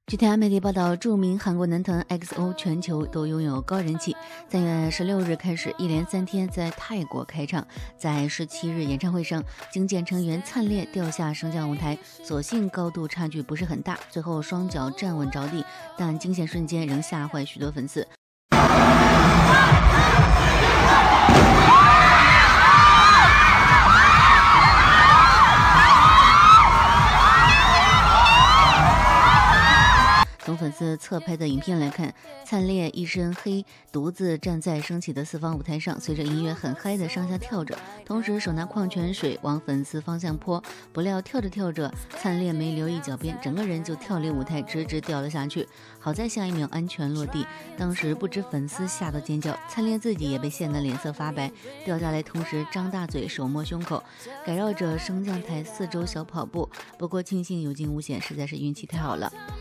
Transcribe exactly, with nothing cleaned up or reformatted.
据天媒体报道，著名韩国男团 X O 全球都拥有高人气。三月十六日开始，一连三天在泰国开唱。在十七日演唱会上，经纪成员灿烈掉下升降舞台，所幸高度差距不是很大，最后双脚站稳着地，但惊险瞬间仍吓坏许多粉丝。从粉丝侧拍的影片来看，灿烈一身黑，独自站在升起的四方舞台上，随着音乐很嗨的上下跳着，同时手拿矿泉水往粉丝方向泼。不料跳着跳着，灿烈没留意脚边，整个人就跳离舞台，直直掉了下去。好在下一秒安全落地，当时不止粉丝吓到尖叫，灿烈自己也被吓得脸色发白，掉下来同时张大嘴，手摸胸口，改绕着升降台四周小跑步。不过庆幸有惊无险，实在是运气太好了。